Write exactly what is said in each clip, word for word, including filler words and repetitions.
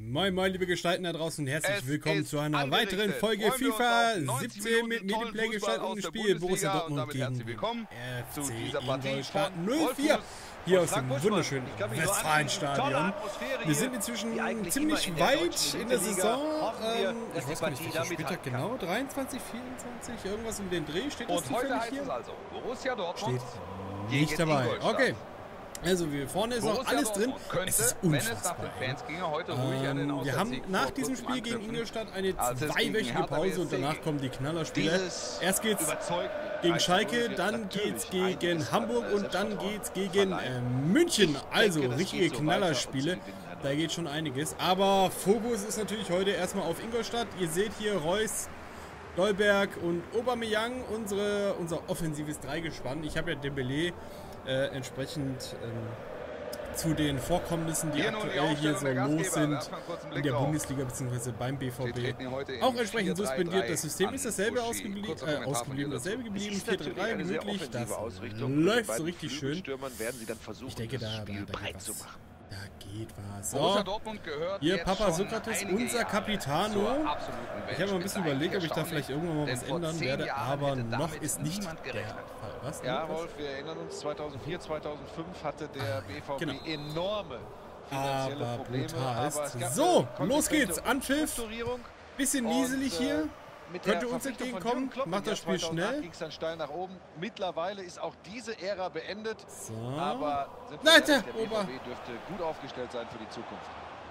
Moin moin liebe Gestalten da draußen und herzlich Es willkommen zu einer weiteren Folge FIFA siebzehn mit Mediplay gestaltetem Spiel Borussia Dortmund gegen F C Ingolstadt null vier hier aus dem wunderschönen Westfalenstadion. Wir sind inzwischen ziemlich weit in der Saison. Ähm, ich weiß gar nicht, welcher Spieltag genau, dreiundzwanzig, vierundzwanzig, irgendwas um den Dreh. Steht das zufällig hier? Steht nicht dabei. Okay. Also wir vorne ist noch alles drin. Es ist unfassbar. Ähm, wir haben nach diesem Spiel gegen Ingolstadt eine zweiwöchige Pause und danach kommen die Knallerspiele. Erst geht's gegen Schalke, dann geht's gegen Hamburg und dann geht's gegen äh, München. Also richtige Knallerspiele. Da geht schon einiges. Aber Fokus ist natürlich heute erstmal auf Ingolstadt. Ihr seht hier Reus, Dolberg und Aubameyang, unsere, unser offensives Dreigespann. Ich habe ja Dembélé Äh, entsprechend ähm, zu den Vorkommnissen, die aktuell hier so los sind in der Bundesliga bzw. beim B V B, auch entsprechend suspendiert. Das System ist dasselbe ausgeblieben, äh, ausgeblieben dasselbe geblieben, vier drei drei gemütlich, das läuft so richtig schön. Ich denke, da, da, da geht was. Da geht was. So, hier Papa Sokrates, unser Capitano. Ich habe mal ein bisschen überlegt, ob ich da vielleicht irgendwann mal was ändern werde, aber noch ist nicht der Fall. Was? Ja, Wolf, wir erinnern uns, zweitausendvier, zweitausendfünf hatte der B V B genau. enorme finanzielle aber Probleme. brutal ist. Aber So, los geht's. Anpfiff. Bisschen nieselig und, äh, hier. Mit Könnte uns entgegenkommen. Macht das Spiel schnell. Ging es dann steil nach oben. Mittlerweile ist auch diese Ära beendet. So. Aber sind wir Nein, ehrlich, der der B V Ober. B dürfte gut aufgestellt sein für die Zukunft.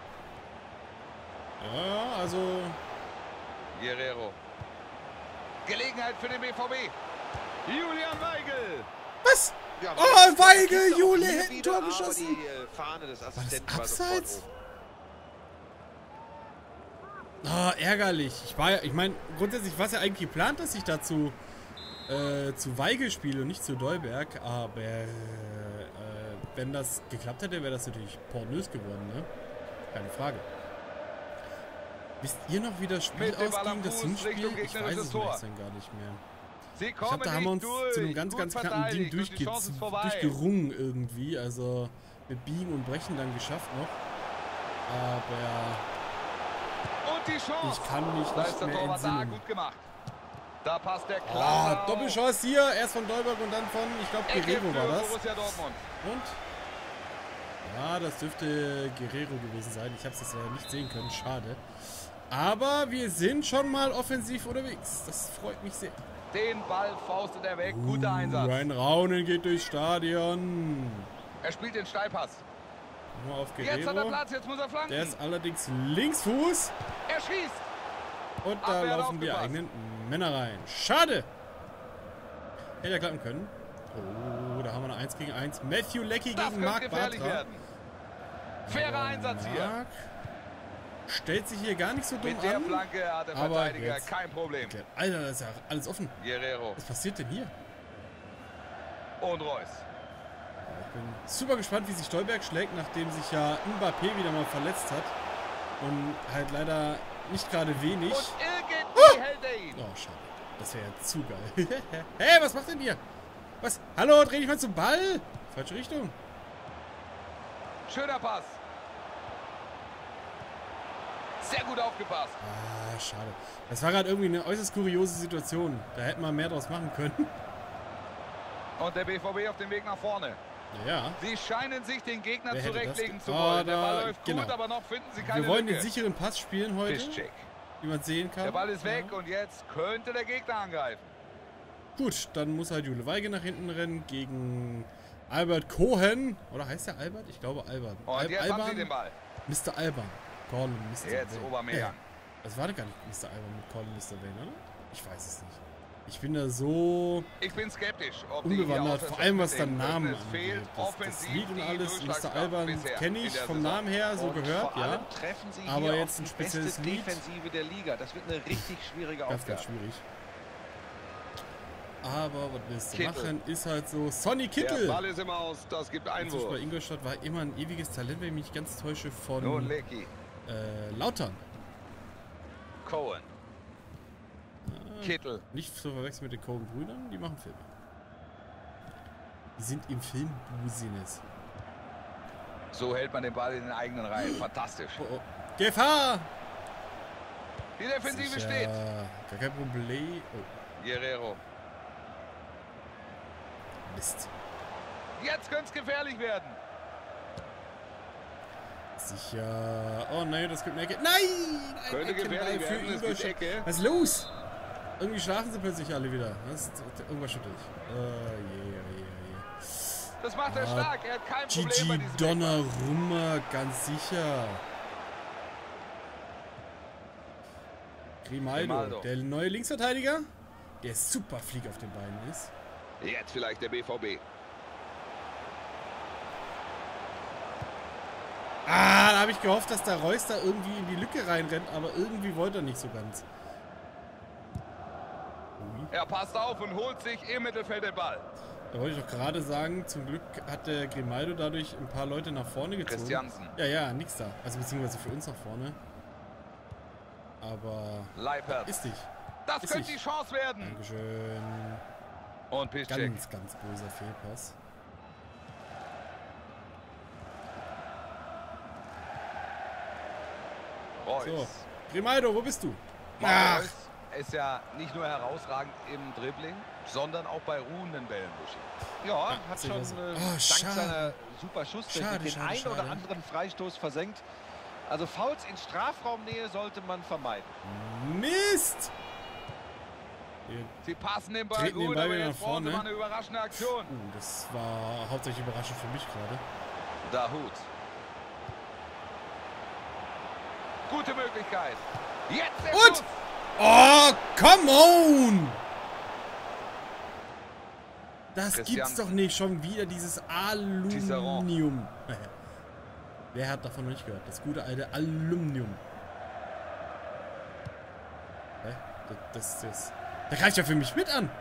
Ja, also. Guerrero. Gelegenheit für den B V B. Julian Weigl. Was? Ja, Oh, Weigl, Jule hätte ein Tor geschossen. Die äh, Fahne des Assistenten War das war sofort abseits? oben. Ah, ärgerlich. Ich war ja, ich meine, grundsätzlich war es ja eigentlich geplant, dass ich dazu äh, zu Weigl spiele und nicht zu Dolberg. Aber äh, wenn das geklappt hätte, wäre das natürlich pornös geworden, ne? Keine Frage. Wisst ihr noch, wie das Spiel ausging, das Hinspiel? Ich weiß es noch dann gar nicht mehr. Ich glaube, da haben wir uns zu einem ganz, ganz knappen Ding durchge durchgerungen irgendwie. Also mit Biegen und Brechen dann geschafft noch. Aber ich kann mich nicht mehr entsinnen. Da passt der Ah, Doppelchance hier. Erst von Dolberg und dann von, ich glaube, Guerrero war das. Und? Ja, das dürfte Guerrero gewesen sein. Ich habe es jetzt leider nicht sehen können. Schade. Aber wir sind schon mal offensiv unterwegs. Das freut mich sehr. Den Ball faustet er weg. Guter Einsatz. Uh, ein Raunen geht durchs Stadion. Er spielt den Steilpass. Nur auf Jetzt hat er Guerrero. Platz, jetzt muss er flanken. Der ist allerdings Linksfuß. Er schießt. Und da Abwehr hat laufen die aufgepasst. eigenen Männer rein. Schade. Hätte ja klappen können. Oh, da haben wir eine eins gegen eins. Matthew Leckie Das gegen könnte Marc gefährlich Bartra. werden. Fairer Einsatz hier. Marc stellt sich hier gar nicht so dumm Mit der an. Flanke hat der aber Verteidiger jetzt- kein Problem. Okay. Alter, das ist ja alles offen. Guerrero Was passiert denn hier? und Reus. Ich bin super gespannt, wie sich Stolberg schlägt, nachdem sich ja Mbappé wieder mal verletzt hat. Und halt leider nicht gerade wenig. Und irgendwie hält er ihn. Oh, schade. Das wäre ja zu geil. Hey, was macht denn hier? Was? Hallo, dreh dich mal zum Ball. Falsche Richtung. Schöner Pass. Sehr gut aufgepasst. Ah, schade. Das war gerade irgendwie eine äußerst kuriose Situation. Da hätten wir mehr draus machen können. Und der B V B auf dem Weg nach vorne. Ja. Sie scheinen sich den Gegner Wer hätte das zurechtlegen ge- zu Oh, wollen. Der da- Ball läuft genau. gut, aber noch finden sie keine Wir wollen den Lücke. sicheren Pass spielen heute, Piszczek. wie man sehen kann. Der Ball ist weg Ja. und jetzt könnte der Gegner angreifen. Gut, dann muss halt Jule Weigl nach hinten rennen gegen Albert Cohen. Oder heißt der Albert? Ich glaube Albert. Und Al jetzt haben sie Alban? den Ball. Mister Alban. Colin, Mister Jetzt Wayne. Aubameyang. Ja. Das war doch gar nicht Mister Alban mit Colin, Mister Wayne, oder? Ich weiß es nicht. Ich bin da so Ich bin skeptisch, ob die hier unbewandert, vor allem was der mitdenken Namen können. Es fehlt angeht. Das, das offensiv Lied und die alles, Mister Durchschlagskraft Alban bisher kenne in ich der vom Saison. Namen her so Und gehört, vor ja. allem treffen sie Aber hier jetzt auf ein die spezielles beste Lied. Defensive der Liga. Das wird eine richtig schwierige Ganz, Aufgabe. ganz schwierig. Aber was willst du Kittel. machen, ist halt so. Sonny Der Kittel! Ball ist immer aus, das gibt Inzwischen bei Einwurf. Ingolstadt war immer ein ewiges Talent, wenn ich mich nicht ganz täusche, Nun von Leckie. äh, Lautern. Cohen. Kittel. Nicht zu verwechseln mit den Coen-Brüdern, die machen Filme. Die sind im Filmbusiness. So hält man den Ball in den eigenen Reihen. Fantastisch. Oh, oh. Gefahr! Die Defensive Sicher. steht. Gar kein Problem. Oh. Guerrero. Mist. Jetzt könnte es gefährlich werden. Sicher. Oh nein, das gibt eine Ecke. Nein! Ein Könnte gefährlich für werden. Es gibt Ecke. Was ist los? Irgendwie schlafen sie plötzlich alle wieder. Das ist, irgendwas schüttelt. Oh je, oh je, oh je. Das macht er ah, stark. Er hat kein Problem Gigi bei diesem Donnarumma, ganz sicher. Grimaldo, Grimaldo, der neue Linksverteidiger, der super flieg auf den Beinen ist. Jetzt vielleicht der B V B. Ah, da habe ich gehofft, dass der Reus da irgendwie in die Lücke reinrennt, aber irgendwie wollte er nicht so ganz. Er passt auf und holt sich im Mittelfeld den Ball. Da wollte ich doch gerade sagen, zum Glück hat der Grimaldo dadurch ein paar Leute nach vorne gezogen. Christiansen. Ja, ja, nix da. Also beziehungsweise für uns nach vorne. Aber Leipert. ist nicht. Das ist könnte nicht. die Chance werden. Dankeschön. Und Piszczek. Ganz, ganz böser Fehlpass. Reus. So, Grimaldo, wo bist du? Ach. Reus ist ja nicht nur herausragend im Dribbling, sondern auch bei ruhenden Bällen. Ja, Ah, hat sehe schon ich äh, also. dank Oh, schade. seiner super Schusstechnik Schade, den schade, einen schade. oder anderen Freistoß versenkt. Also Fouls in Strafraumnähe sollte man vermeiden. Mist! Wir Sie passen den Ball treten den gut, Ball aber wieder jetzt nach brauchen sie vorne. mal eine überraschende Aktion. Uh, das war hauptsächlich überraschend für mich gerade. Dahut. Gute Möglichkeit. Jetzt der Und! Schuss. Oh, come on! Das Christiansen. gibt's doch nicht. Schon wieder dieses Aluminium. Wer hat davon noch nicht gehört? Das gute alte Aluminium. Hä? Das, das, das. Der greift ja für mich mit an.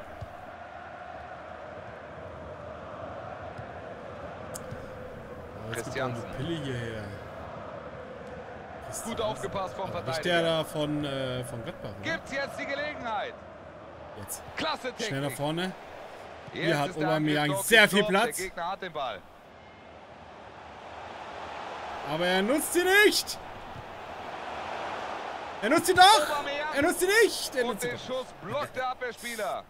Oh, jetzt gibt er eine Christiansen. Pille hierher. Gut aufgepasst vom Aber nicht Verteidiger. der da von, äh, von Gladbach, oder? Gibt's jetzt die Gelegenheit. Jetzt. Klasse Technik. Schnell nach vorne. Jetzt Hier hat ist der Aubameyang Angriff sehr viel gestoppt. Platz. Der Gegner hat den Ball. Aber er nutzt sie nicht. Er nutzt sie doch. Aubameyang. Er nutzt sie nicht. Er Und nutzt sie den doch. Schuss blockt der Abwehrspieler.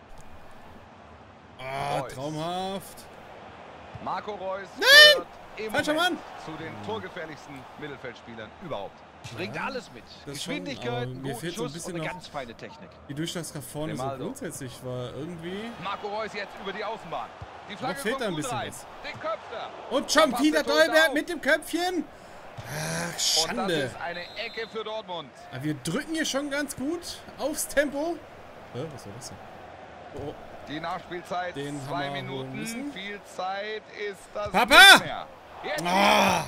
Ah, Reus. traumhaft. Marco Reus Nein! gehört im Falscher Moment Mann! zu den torgefährlichsten Mittelfeldspielern überhaupt. Bringt Ja, alles mit. das schon, Geschwindigkeit, aber einen mir guten fehlt so ein Schuss bisschen und eine noch ganz feine Technik. die Durchschlagskraft vorne so Grimaldo. grundsätzlich war irgendwie. Marco Reus jetzt über die Außenbahn. Die Noch Flagge fehlt kommt da ein gut bisschen rein. was. Den köpft er. Und schon passt wieder der Torhüter Dolberg auf. mit dem Köpfchen. Ach, Und das Schande. ist eine Ecke für Dortmund. Aber wir drücken hier schon ganz gut aufs Tempo. Hä, was war das denn? Oh, Die Nachspielzeit Den haben zwei wir holen Minuten. müssen. Viel Zeit ist das Papa! nicht mehr. Jetzt ah.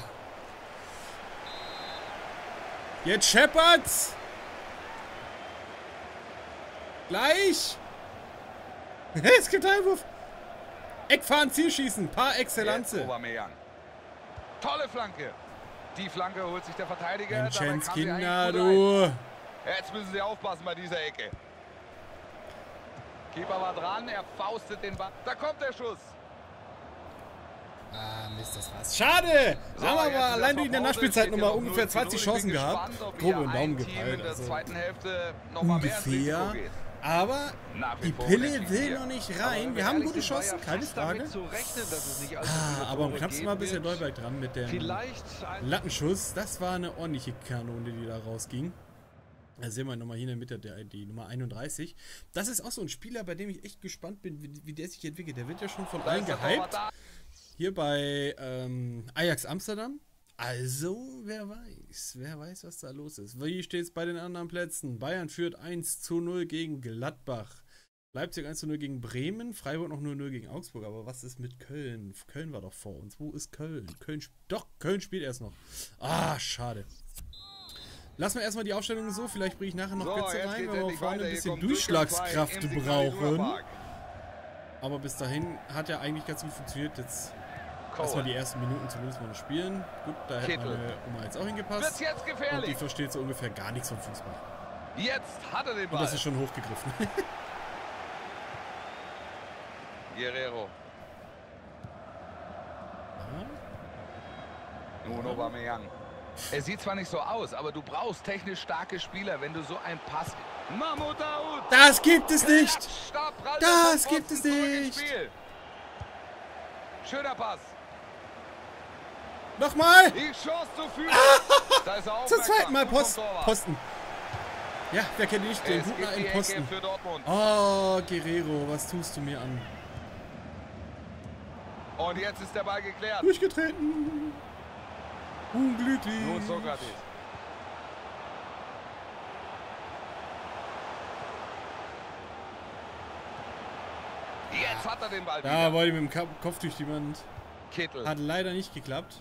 Jetzt scheppert's. Gleich. Es gibt Einwurf. Eckfahren, Zielschießen. Par Jetzt excellence. Aubameyang. Tolle Flanke. Die Flanke holt sich der Verteidiger. Dabei Menschens kam sie eigentlich Kinder, gut rein. du. Jetzt müssen sie aufpassen bei dieser Ecke. Keeper war dran, er faustet den Ball. Da kommt der Schuss. Ah, Mist, das war's. Schade! So, haben wir jetzt aber ist allein das durch in der noch Nachspielzeit Pause, nochmal steht hier ungefähr noch null zwanzig zu null. Chancen Ich bin gehabt. gespannt, ob Grob hier und Daumen ein Team gepeilt. in der Also zweiten Hälfte noch mal mehr ins Risiko ungefähr. geht. Aber Nach wie die vor Pille unentschieden will hier. noch nicht Aber rein. wenn Wir haben ehrlich gute sind, war Chancen, ja keine fast Frage. damit zu rechnen, dass es nicht allzu Ah, viele aber am Tore knappsten war geben bisher wird. Dolberg dran mit dem Vielleicht ein Lattenschuss. Das war eine ordentliche Kanone, die da rausging. Da sehen wir nochmal hier in der Mitte, der, die Nummer einunddreißig. Das ist auch so ein Spieler, bei dem ich echt gespannt bin, wie, wie der sich entwickelt. Der wird ja schon von Da allen ist der Torwart gehypt. da. Hier bei ähm, Ajax Amsterdam. Also, wer weiß, wer weiß, was da los ist. Wie steht es bei den anderen Plätzen? Bayern führt eins zu null gegen Gladbach. Leipzig eins zu null gegen Bremen. Freiburg noch null null gegen Augsburg. Aber was ist mit Köln? Köln war doch vor uns. Wo ist Köln? Köln sp- doch, Köln spielt erst noch. Ah, schade. Lassen wir erstmal die Aufstellung so. Vielleicht bringe ich nachher noch So, Götze jetzt rein, geht's weil wir endlich vorne weiter. ein Hier bisschen kommt Durchschlagskraft Durchgang frei im Signal Iduna brauchen. Park. Aber bis dahin hat ja eigentlich ganz gut funktioniert. Jetzt Cole. erstmal die ersten Minuten zumindest mal noch spielen. Gut, da hätte Kittel. meine Oma jetzt auch Wird's hingepasst. jetzt Und die gefährlich. versteht so ungefähr gar nichts vom Fußball. Jetzt hat er den Und Ball. das ist schon hochgegriffen. Guerrero. Nun Aubameyang. Es sieht zwar nicht so aus, aber du brauchst technisch starke Spieler, wenn du so einen Pass... Mahmoud Dahoud! Das gibt es nicht! Das gibt es nicht! Schöner Pass. Nochmal! Die Chance zu führen. Da ist er zum zweiten Mal Post, Torwart. Posten. Ja, wer kennt nicht den Es guten gibt die alten Ecke Posten? für Dortmund. Oh, Guerrero, was tust du mir an? Und jetzt ist der Ball geklärt. Durchgetreten. Unglücklich. Nun Sokrates. Jetzt hat er den Ball Da wieder. wollte ich mit dem Kopf durch die Wand. Kittel. Hat leider nicht geklappt.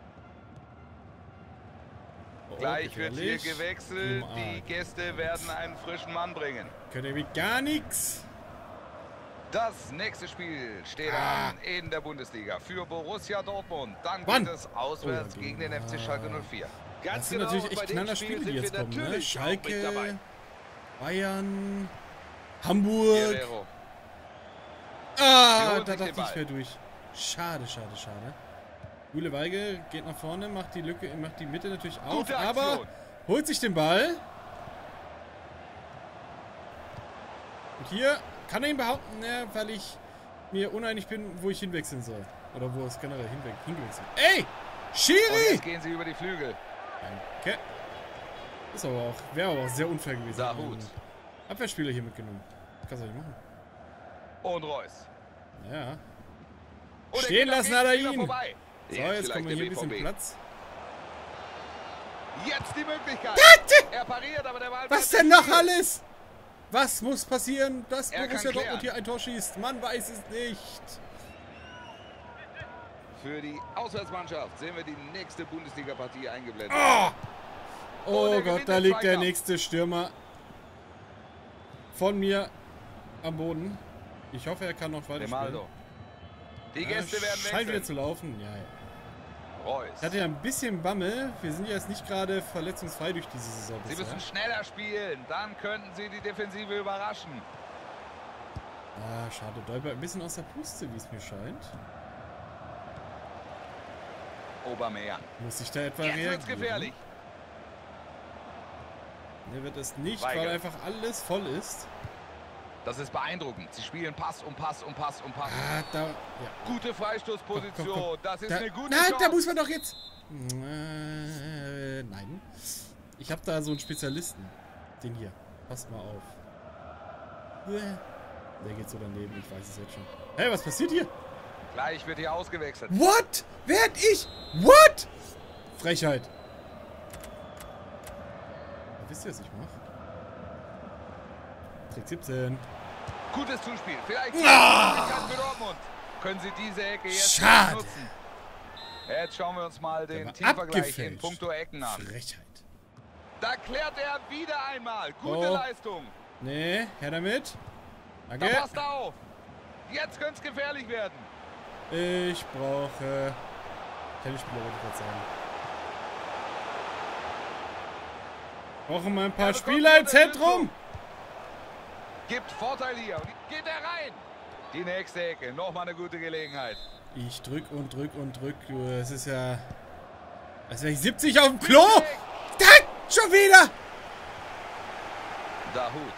Oh, Gleich wird hier gefährlich. gewechselt. Im Die Arg. Gäste werden einen frischen Mann bringen. Könnt ihr mit gar nichts. Das nächste Spiel steht Ah. an in der Bundesliga für Borussia Dortmund. Dann Wann? geht es auswärts Oh, gegen den F C Schalke null vier. Das sind natürlich echt knaller Spiele, die jetzt kommen. Ne? Schalke, Bayern, Hamburg. Guerrero. Ah, Sie da holen sich dachte den ich, Ball. wäre durch. Schade, schade, schade. Jule Weige geht nach vorne, macht die Lücke, macht die Mitte natürlich auf, Gute aber Aktion. holt sich den Ball. Und hier kann er ihn behaupten, ne, weil ich mir uneinig bin, wo ich hinwechseln soll. Oder wo es generell hinwe hingewechselt. Ey! Und Schiri! jetzt gehen sie über die Flügel. Danke. Ist aber auch, wäre aber auch sehr unfair gewesen. Dahoud. einen Abwehrspieler hier mitgenommen. Kannst du nicht machen. Und Reus. Ja. Und er Stehen geht am lassen hat er Gegenspieler ihn. vorbei. So, jetzt vielleicht kommen wir der hier ein bisschen B V B. Platz. Jetzt die Möglichkeit. Er pariert, aber der Ball Was bleibt denn im noch Spiel. alles? Was muss passieren, dass Er kann Borussia klären. Dortmund hier ein Tor schießt? Man weiß es nicht. Für die Auswärtsmannschaft sehen wir die nächste Bundesliga-Partie eingeblendet. Oh, oh Und er Gott, gewinnt da den liegt der Zweikampf. nächste Stürmer von mir am Boden. Ich hoffe, er kann noch weiter Grimaldo. Die Gäste ja, werden scheint wieder wechseln. zu laufen. Ja, ja. Reus. Ich hatte ja ein bisschen Bammel. Wir sind ja jetzt nicht gerade verletzungsfrei durch diese Saison Sie bisher. müssen schneller spielen, dann könnten sie die Defensive überraschen. Ah, schade. Dolber ein bisschen aus der Puste, wie es mir scheint. Aubameyang. Muss ich da etwa Jetzt wird's reagieren? gefährlich. Ne, wird es nicht, Weigel. weil einfach alles voll ist. Das ist beeindruckend. Sie spielen Pass um Pass um Pass um Pass. Ah, da... Ja. Gute Freistoßposition. Komm, komm, komm. Das ist Da, eine gute nein, Chance. da muss man doch jetzt... Äh, nein. Ich habe da so einen Spezialisten. Den hier. Passt mal auf. Äh, Der geht so daneben, ich weiß es jetzt schon. Hey, was passiert hier? Gleich wird hier ausgewechselt. What? Werd ich? What? Frechheit. Ja, wisst ihr, was ich mache? Trick siebzehn. Gutes Zuspiel. Vielleicht Ah! für Dortmund. Können sie diese Ecke jetzt Schade. nutzen. Jetzt schauen wir uns mal Der den war Teamvergleich in abgefälscht. puncto Ecken an. Frechheit. Da klärt er wieder einmal. Gute Oh. Leistung. Nee, her damit. Da Danke. passt er auf. Jetzt könnte es gefährlich werden. Ich brauche... Tennisspieler, wollte ich gerade sagen. Brauchen mal ein paar Er bekommt Spieler im die Zentrum. Unterstützung. Gibt Vorteil hier. Und geht er rein. Die nächste Ecke. Nochmal eine gute Gelegenheit. Ich drück und drück und drück. Du, es ist ja... Als wäre ich siebzig auf dem Klo. Da, schon wieder. Dahoud.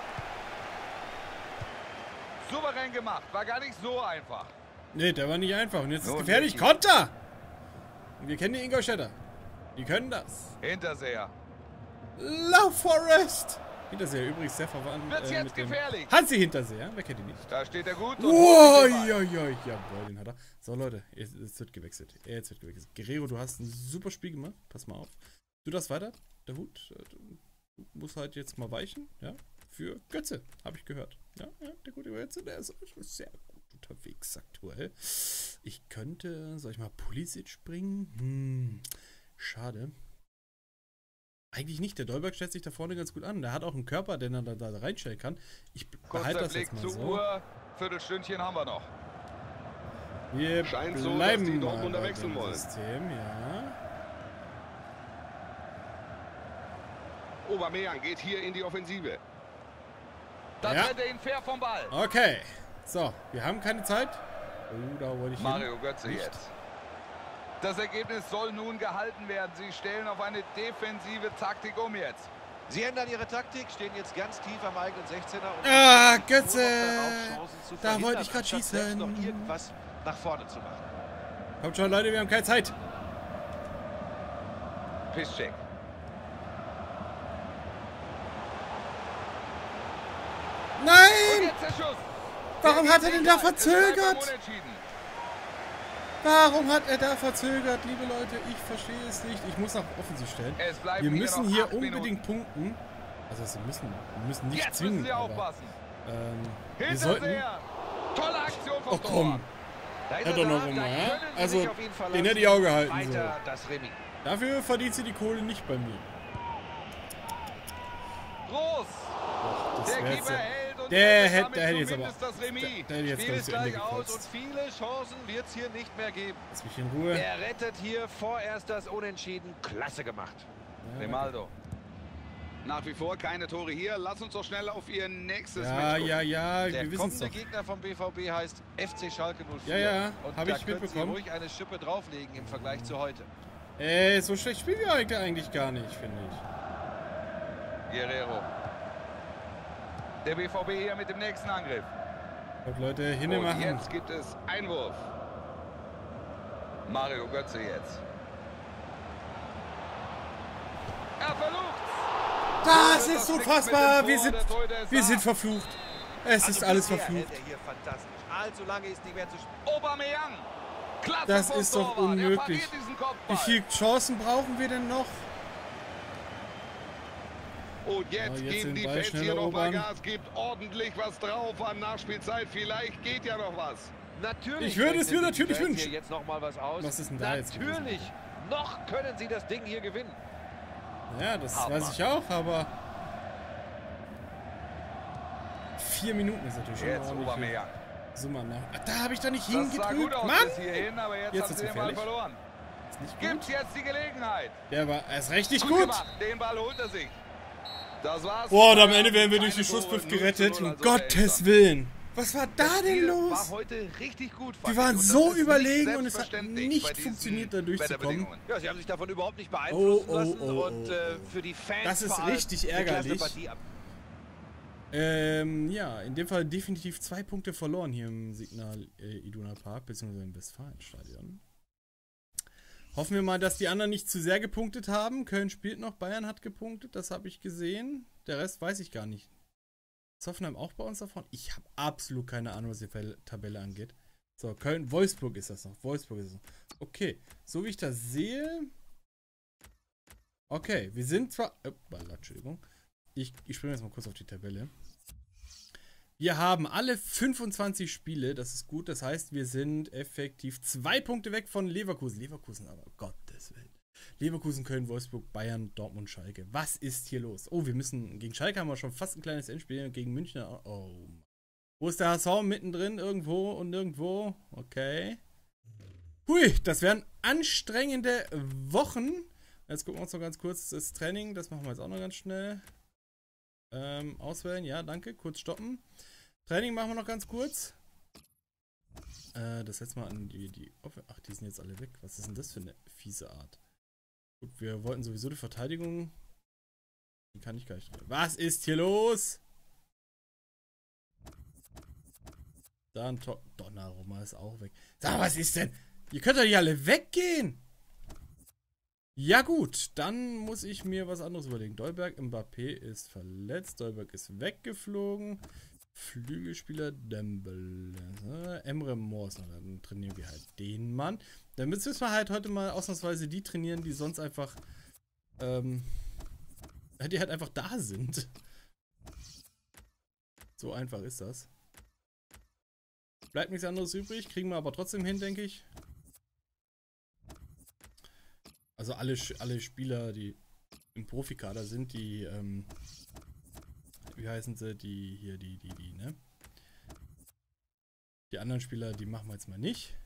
Souverän gemacht. War gar nicht so einfach. Nee, der war nicht einfach. Und jetzt ist es Nun, gefährlich. Niki. Konter. Und wir kennen die Ingolstädter. Die können das. Hinterseher. Lauf Forest. Hinterseher übrigens sehr verwandt. Wird's äh, jetzt mit dem gefährlich? Hansi Hinterseher. Wer kennt ihn nicht? Da steht er gut. Und Oh, holt sich den Ball. ja, ja, jawohl, den hat er. So, Leute, jetzt, jetzt wird gewechselt. Jetzt wird gewechselt. Guerrero, du hast ein super Spiel gemacht. Pass mal auf. Du das weiter, der Hut. Du musst halt jetzt mal weichen, ja? Für Götze, habe ich gehört. Ja, ja, der gute Götze, der ist sehr gut unterwegs aktuell. Ich könnte, soll ich mal Pulisic bringen? Hm, schade. Eigentlich nicht. Der Dolberg stellt sich da vorne ganz gut an. Der hat auch einen Körper, den er da, da reinstellen kann. Ich behalte Kurzer das jetzt Blick mal zur so. Uhr. Viertelstündchen haben wir noch. Wir Scheint so, bleiben dass die mal Dortmunder bei wechseln dem wollen. System, ja. Aubameyang geht hier in die Offensive. Da Ja. trennt er ihn fair vom Ball. Okay. So, wir haben keine Zeit. Oh, da wollte ich Mario hin. Götze Nicht. jetzt. Das Ergebnis soll nun gehalten werden. Sie stellen auf eine defensive Taktik um jetzt. Sie ändern ihre Taktik, stehen jetzt ganz tief am eigenen sechzehner. Und ah, Götze! Da wollte ich gerade schießen. Noch irgendwas nach vorne zu machen. Kommt schon, Leute, wir haben keine Zeit. Piszczek. Nein! Warum hat er denn da verzögert? Warum hat er da verzögert, liebe Leute? Ich verstehe es nicht. Ich muss nach offensiv stellen. Wir müssen hier unbedingt punkten. Also sie müssen, wir müssen nicht zwingen. Aber, ähm, wir sollten... Tolle Aktion vom oh komm. Ja, doch noch immer, ja? Also, den hätte ich auch gehalten. So. Dafür verdient sie die Kohle nicht bei mir. Groß. Doch, das der wäre Keeper hält und der hätte, der hätte jetzt aber... das Remis. Der, der hätte jetzt, glaube ich, zu Ende gekotzt. Und viele Chancen wird es hier nicht mehr geben. Lass mich in Ruhe. Er rettet hier vorerst das Unentschieden. Klasse gemacht. Ja, Grimaldo. Nach wie vor keine Tore hier. Lass uns doch schnell auf ihr nächstes ja, Match gucken. Ja, ja, Der wir wissen es doch. Der Gegner vom B V B heißt F C Schalke null vier. Ja, ja, und habe ich mitbekommen. Sie ruhig eine Schippe drauflegen im Vergleich zu heute. Ey, so schlecht spielen wir heute eigentlich gar nicht, finde ich. Guerrero. Der B V B hier mit dem nächsten Angriff. Und Leute, Und hinmachen. jetzt gibt es Einwurf. Mario Götze jetzt. Er versucht. Das ist unfassbar. Wir sind, wir sind verflucht. Es ist alles verflucht. Allzu lange ist nicht mehr zu spielen. Aubameyang. Klasse Das ist doch unmöglich. Wie viele Chancen brauchen wir denn noch? Und jetzt, Ja, jetzt geben den die Ball Fans schneller hier nochmal erobern. Gas, gibt ordentlich was drauf an Nachspielzeit. Vielleicht geht ja noch was. Natürlich. Ich würde es mir rechnen die natürlich Fans wünschen. hier jetzt noch mal was aus. Was ist denn da jetzt Natürlich. Noch können sie das Ding hier gewinnen. Ja, das Hammer. weiß ich auch, aber... Vier Minuten ist natürlich schon Jetzt ordentlich. Aubameyang. Summe nach. Ach, da habe ich doch nicht Das sah gut hingedrückt. aus Mann! bis hierhin, aber jetzt, Jetzt haben ist sie den Ball gefährlich. verloren. Ist nicht Gibt gut. jetzt die Gelegenheit. Der war erst richtig Gut gut. gemacht. Den Ball holt er sich. Das war's. Boah, und am Ende werden wir durch die Keine Tore, Schlusspfiff null zu gerettet. null, Um also Gottes Willen. Was war da Das denn Spiel los? war heute richtig gut. Wir fand waren ich. Und so das ist überlegen nicht und es hat selbstverständlich nicht bei diesen funktioniert, da durchzukommen. Wetterbedingungen. Ja, sie haben sich davon überhaupt nicht beeinflussen Oh, oh, lassen. oh, oh, und äh, für die Fans Das ist vor allem richtig eine klasse ärgerlich. Partie ab. Ähm, ja, in dem Fall definitiv zwei Punkte verloren hier im Signal äh, Iduna Park, beziehungsweise im Westfalenstadion. Hoffen wir mal, dass die anderen nicht zu sehr gepunktet haben. Köln spielt noch, Bayern hat gepunktet, das habe ich gesehen. Der Rest weiß ich gar nicht. Ist Hoffenheim auch bei uns davon? Ich habe absolut keine Ahnung, was die Tabelle angeht. So, Köln, Wolfsburg ist das noch. Wolfsburg ist das noch. Okay, so wie ich das sehe... Okay, wir sind zwar... Uppala, Entschuldigung. Ich, ich springe jetzt mal kurz auf die Tabelle. Wir haben alle fünfundzwanzig Spiele, das ist gut. Das heißt, wir sind effektiv zwei Punkte weg von Leverkusen. Leverkusen, aber Gottes Willen. Leverkusen, Köln, Wolfsburg, Bayern, Dortmund, Schalke. Was ist hier los? Oh, wir müssen... Gegen Schalke haben wir schon fast ein kleines Endspiel. Gegen München... Oh. Wo ist der H S V? Mittendrin, irgendwo und nirgendwo. Okay. Hui, das wären anstrengende Wochen. Jetzt gucken wir uns noch ganz kurz das Training. Das machen wir jetzt auch noch ganz schnell. Ähm, auswählen, ja, danke. Kurz stoppen. Training machen wir noch ganz kurz. Äh, das setzt mal an die, die... Ach, die sind jetzt alle weg. Was ist denn das für eine fiese Art? Gut, wir wollten sowieso die Verteidigung... Die kann ich gar nicht... Was ist hier los? Da ein Tor... Donnarumma ist auch weg. Sag mal, was ist denn? Ihr könnt doch nicht alle weggehen! Ja gut, dann muss ich mir was anderes überlegen. Dolberg, Mbappé ist verletzt. Dolberg ist weggeflogen. Flügelspieler Dembele. Emre Mor ist noch. Dann trainieren wir halt den Mann. Dann müssen wir halt heute mal ausnahmsweise die trainieren, die sonst einfach ähm, die halt einfach da sind. So einfach ist das. Bleibt nichts anderes übrig. Kriegen wir aber trotzdem hin, denke ich. Also alle, alle Spieler, die im Profikader sind, die, ähm, wie heißen sie, die hier, die, die, die, ne? Die anderen Spieler, die machen wir jetzt mal nicht.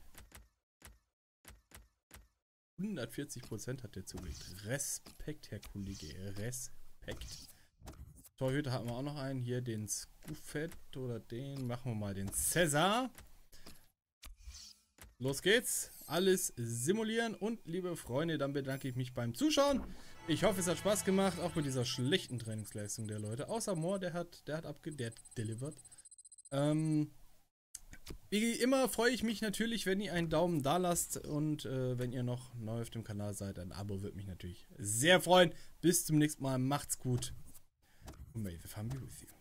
hundertvierzig Prozent hat der zugelegt. Respekt, Herr Kollege, Respekt. Torhüter hatten wir auch noch einen, hier den Scuffet oder den, machen wir mal den Cäsar. Los geht's. alles simulieren. Und liebe Freunde, dann bedanke ich mich beim Zuschauen. Ich hoffe, es hat Spaß gemacht, auch mit dieser schlechten Trainingsleistung der Leute. Außer Moore, der hat, der hat abge... der hat delivered. Ähm... Wie immer freue ich mich natürlich, wenn ihr einen Daumen da lasst und äh, wenn ihr noch neu auf dem Kanal seid, ein Abo würde mich natürlich sehr freuen. Bis zum nächsten Mal, macht's gut und may the fun be with you.